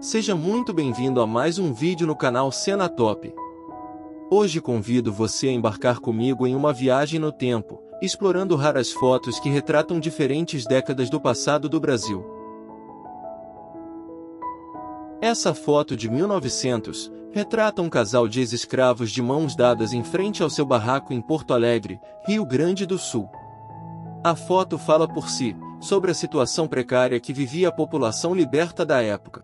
Seja muito bem-vindo a mais um vídeo no canal Cena Top. Hoje convido você a embarcar comigo em uma viagem no tempo, explorando raras fotos que retratam diferentes décadas do passado do Brasil. Essa foto de 1900 retrata um casal de ex-escravos de mãos dadas em frente ao seu barraco em Porto Alegre, Rio Grande do Sul. A foto fala por si, sobre a situação precária que vivia a população liberta da época.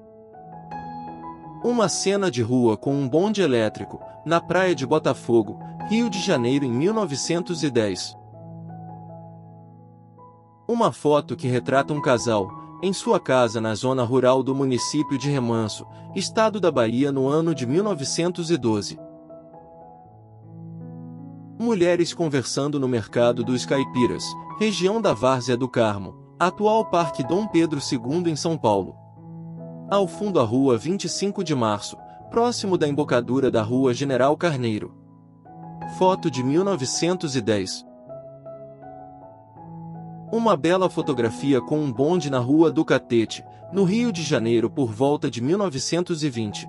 Uma cena de rua com um bonde elétrico, na praia de Botafogo, Rio de Janeiro em 1910. Uma foto que retrata um casal, em sua casa na zona rural do município de Remanso, estado da Bahia no ano de 1912. Mulheres conversando no mercado dos Caipiras, região da Várzea do Carmo, atual Parque Dom Pedro II em São Paulo. Ao fundo a Rua 25 de Março, próximo da embocadura da Rua General Carneiro. Foto de 1910. Uma bela fotografia com um bonde na Rua do Catete, no Rio de Janeiro por volta de 1920.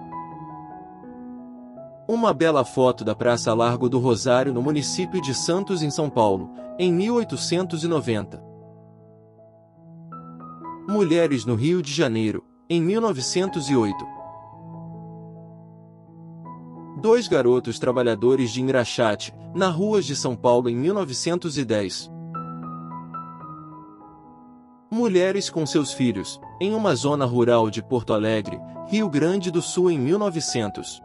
Uma bela foto da Praça Largo do Rosário no município de Santos em São Paulo, em 1890. Mulheres no Rio de Janeiro, em 1908. Dois garotos trabalhadores de engraxate, na ruas de São Paulo em 1910. Mulheres com seus filhos, em uma zona rural de Porto Alegre, Rio Grande do Sul em 1900.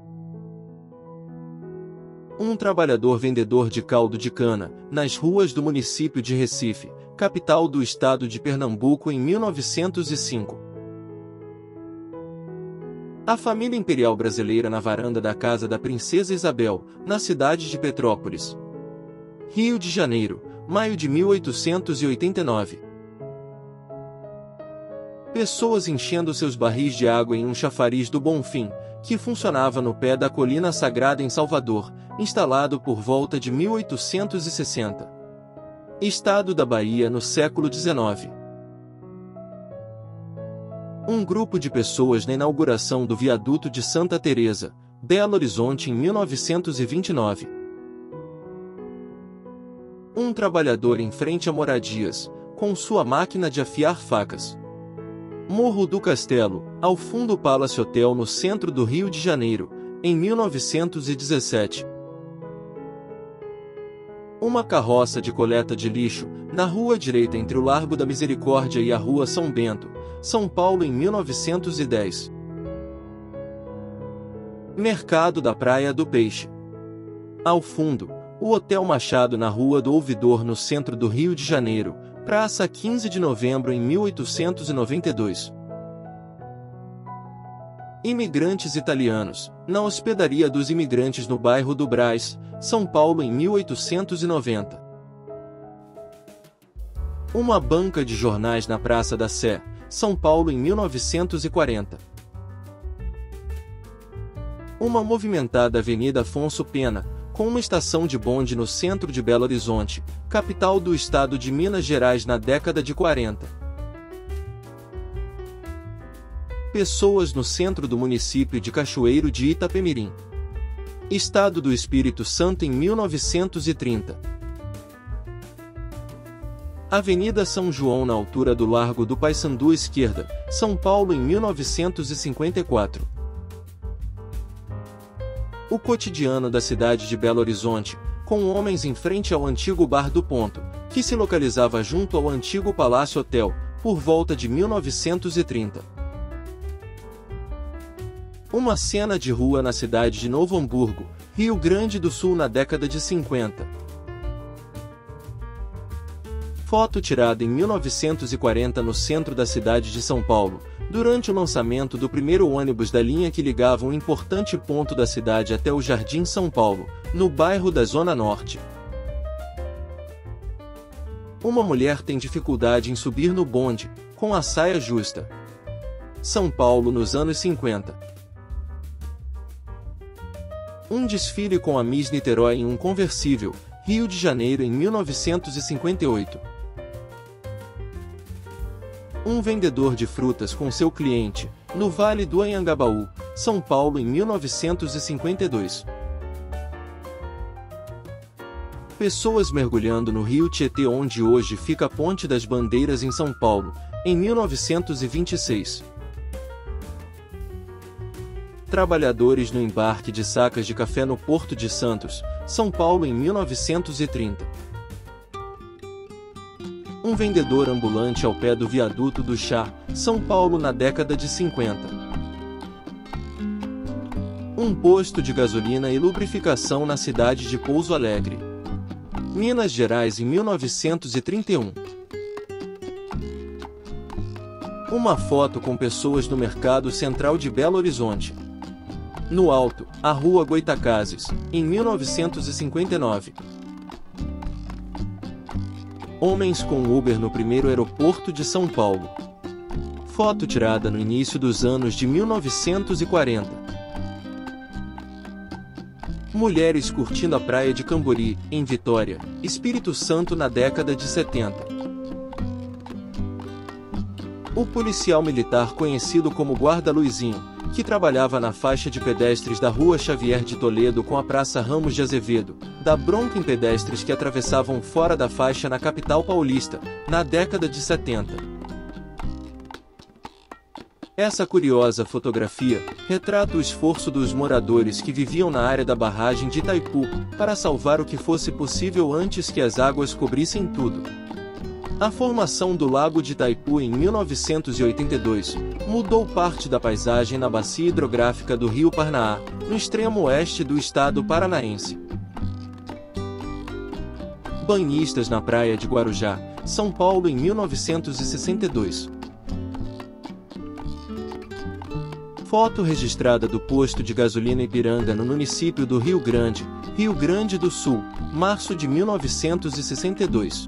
Um trabalhador vendedor de caldo de cana, nas ruas do município de Recife, capital do estado de Pernambuco em 1905. A família imperial brasileira na varanda da casa da Princesa Isabel, na cidade de Petrópolis. Rio de Janeiro, maio de 1889. Pessoas enchendo seus barris de água em um chafariz do Bonfim, que funcionava no pé da Colina Sagrada em Salvador, instalado por volta de 1860. Estado da Bahia no século XIX. Um grupo de pessoas na inauguração do viaduto de Santa Teresa, Belo Horizonte em 1929. Um trabalhador em frente a moradias, com sua máquina de afiar facas. Morro do Castelo, ao fundo Palace Hotel no centro do Rio de Janeiro, em 1917. Uma carroça de coleta de lixo, na rua direita entre o Largo da Misericórdia e a Rua São Bento, São Paulo em 1910. Mercado da Praia do Peixe. Ao fundo, o Hotel Machado na Rua do Ouvidor no centro do Rio de Janeiro, Praça 15 de Novembro em 1892. Imigrantes italianos, na Hospedaria dos Imigrantes no bairro do Brás, São Paulo em 1890. Uma banca de jornais na Praça da Sé, São Paulo em 1940. Uma movimentada Avenida Afonso Pena, com uma estação de bonde no centro de Belo Horizonte, capital do estado de Minas Gerais na década de 40. Pessoas no centro do município de Cachoeiro de Itapemirim. Estado do Espírito Santo em 1930. Avenida São João na altura do Largo do Paissandu esquerda, São Paulo em 1954. O cotidiano da cidade de Belo Horizonte, com homens em frente ao antigo Bar do Ponto, que se localizava junto ao antigo Palácio Hotel, por volta de 1930. Uma cena de rua na cidade de Novo Hamburgo, Rio Grande do Sul na década de 50. Foto tirada em 1940 no centro da cidade de São Paulo, durante o lançamento do primeiro ônibus da linha que ligava um importante ponto da cidade até o Jardim São Paulo, no bairro da Zona Norte. Uma mulher tem dificuldade em subir no bonde, com a saia justa. São Paulo nos anos 50. Um desfile com a Miss Niterói em um conversível, Rio de Janeiro em 1958. Um vendedor de frutas com seu cliente, no Vale do Anhangabaú, São Paulo em 1952. Pessoas mergulhando no rio Tietê, onde hoje fica a Ponte das Bandeiras em São Paulo, em 1926. Trabalhadores no embarque de sacas de café no Porto de Santos, São Paulo em 1930. Um vendedor ambulante ao pé do viaduto do Chá, São Paulo na década de 50. Um posto de gasolina e lubrificação na cidade de Pouso Alegre, Minas Gerais em 1931. Uma foto com pessoas no Mercado Central de Belo Horizonte. No alto, a Rua Goitacazes, em 1959. Homens com Uber no primeiro aeroporto de São Paulo. Foto tirada no início dos anos de 1940. Mulheres curtindo a praia de Cambori, em Vitória, Espírito Santo na década de 70. O policial militar conhecido como Guarda Luizinho, que trabalhava na faixa de pedestres da Rua Xavier de Toledo com a Praça Ramos de Azevedo, dá bronca em pedestres que atravessavam fora da faixa na capital paulista, na década de 70. Essa curiosa fotografia retrata o esforço dos moradores que viviam na área da barragem de Itaipu para salvar o que fosse possível antes que as águas cobrissem tudo. A formação do Lago de Itaipu em 1982 mudou parte da paisagem na bacia hidrográfica do Rio Parnaá, no extremo oeste do estado paranaense. Banhistas na praia de Guarujá, São Paulo em 1962. Foto registrada do posto de gasolina Ipiranga no município do Rio Grande do Sul, março de 1962.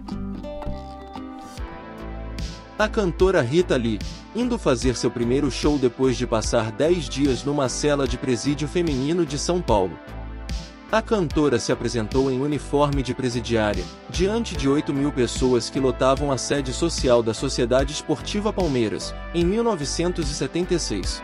A cantora Rita Lee, indo fazer seu primeiro show depois de passar 10 dias numa cela de presídio feminino de São Paulo. A cantora se apresentou em uniforme de presidiária, diante de 8.000 pessoas que lotavam a sede social da Sociedade Esportiva Palmeiras, em 1976.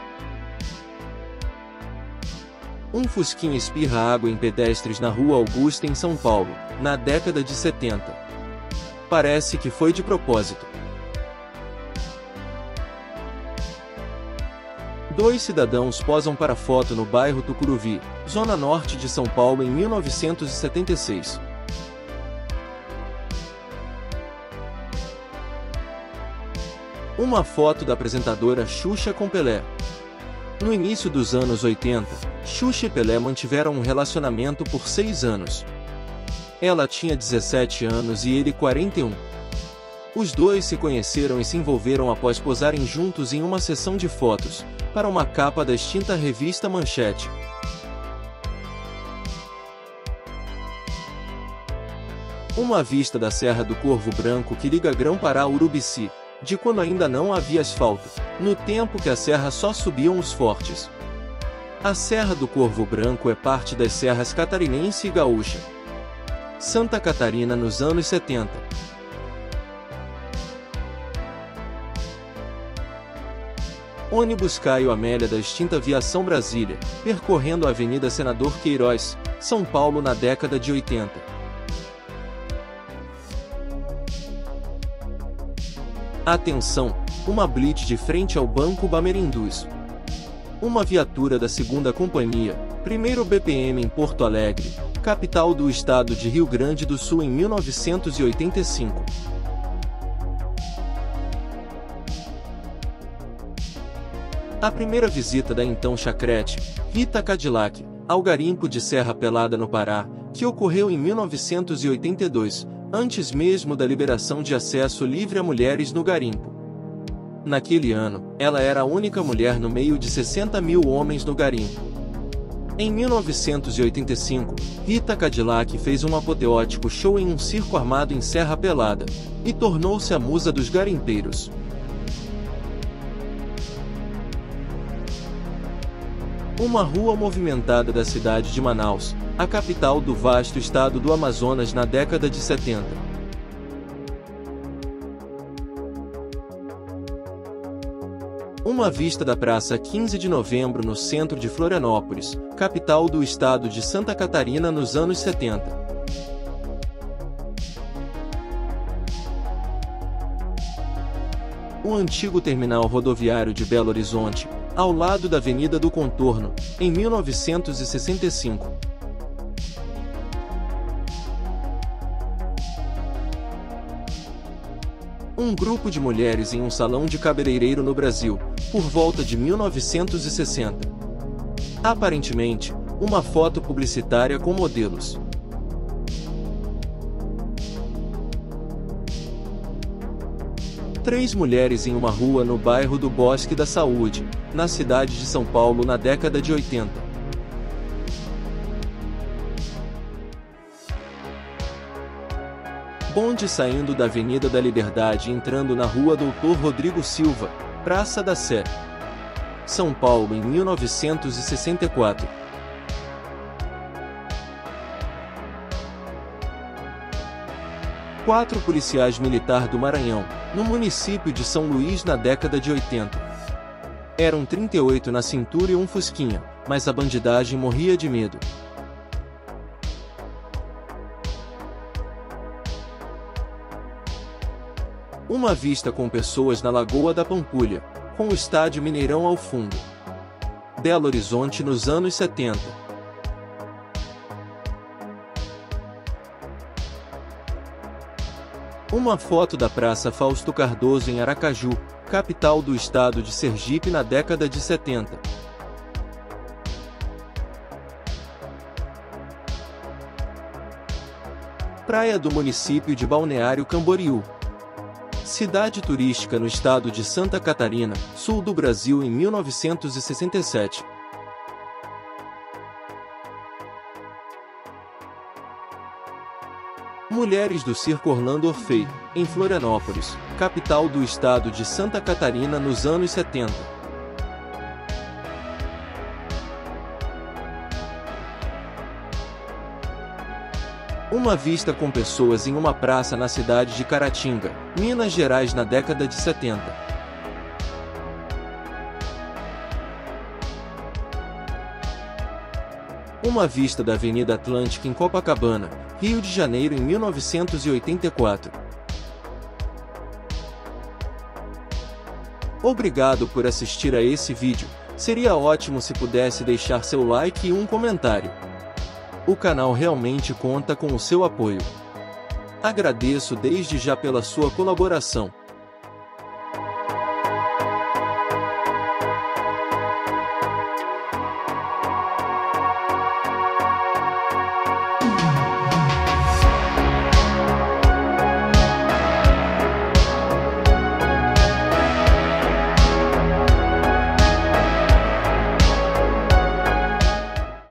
Um fusquinha espirra água em pedestres na Rua Augusta em São Paulo, na década de 70. Parece que foi de propósito. Dois cidadãos posam para foto no bairro Tucuruvi, zona norte de São Paulo em 1976. Uma foto da apresentadora Xuxa com Pelé. No início dos anos 80, Xuxa e Pelé mantiveram um relacionamento por 6 anos. Ela tinha 17 anos e ele 41. Os dois se conheceram e se envolveram após posarem juntos em uma sessão de fotos, para uma capa da extinta revista Manchete. Uma vista da Serra do Corvo Branco que liga Grão-Pará a Urubici, de quando ainda não havia asfalto, no tempo que a serra só subiam os fortes. A Serra do Corvo Branco é parte das serras catarinense e gaúcha. Santa Catarina nos anos 70. Ônibus Caio Amélia da extinta Viação Brasília, percorrendo a Avenida Senador Queiroz, São Paulo na década de 80. Atenção! Uma blitz de frente ao Banco Bamerindus. Uma viatura da 2ª Companhia, 1º BPM em Porto Alegre, capital do estado de Rio Grande do Sul em 1985. A primeira visita da então chacrete, Rita Cadillac, ao garimpo de Serra Pelada no Pará, que ocorreu em 1982, antes mesmo da liberação de acesso livre a mulheres no garimpo. Naquele ano, ela era a única mulher no meio de 60.000 homens no garimpo. Em 1985, Rita Cadillac fez um apoteótico show em um circo armado em Serra Pelada, e tornou-se a musa dos garimpeiros. Uma rua movimentada da cidade de Manaus, a capital do vasto estado do Amazonas na década de 70. Uma vista da Praça 15 de Novembro no centro de Florianópolis, capital do estado de Santa Catarina nos anos 70. O antigo terminal rodoviário de Belo Horizonte, ao lado da Avenida do Contorno, em 1965. Um grupo de mulheres em um salão de cabeleireiro no Brasil, por volta de 1960. Aparentemente, uma foto publicitária com modelos. Três mulheres em uma rua no bairro do Bosque da Saúde, na cidade de São Paulo na década de 80. Bonde saindo da Avenida da Liberdade e entrando na Rua Doutor Rodrigo Silva, Praça da Sé, São Paulo em 1964. Quatro policiais militar do Maranhão, no município de São Luís na década de 80. Eram 38 na cintura e um fusquinha, mas a bandidagem morria de medo. Uma vista com pessoas na Lagoa da Pampulha, com o estádio Mineirão ao fundo. Belo Horizonte nos anos 70. Uma foto da Praça Fausto Cardoso em Aracaju, capital do estado de Sergipe na década de 70. Praia do município de Balneário Camboriú, cidade turística no estado de Santa Catarina, sul do Brasil em 1967. Mulheres do Circo Orlando Orfei, em Florianópolis, capital do estado de Santa Catarina nos anos 70. Uma vista com pessoas em uma praça na cidade de Caratinga, Minas Gerais na década de 70. Uma vista da Avenida Atlântica em Copacabana, Rio de Janeiro em 1984. Obrigado por assistir a esse vídeo, seria ótimo se pudesse deixar seu like e um comentário. O canal realmente conta com o seu apoio. Agradeço desde já pela sua colaboração.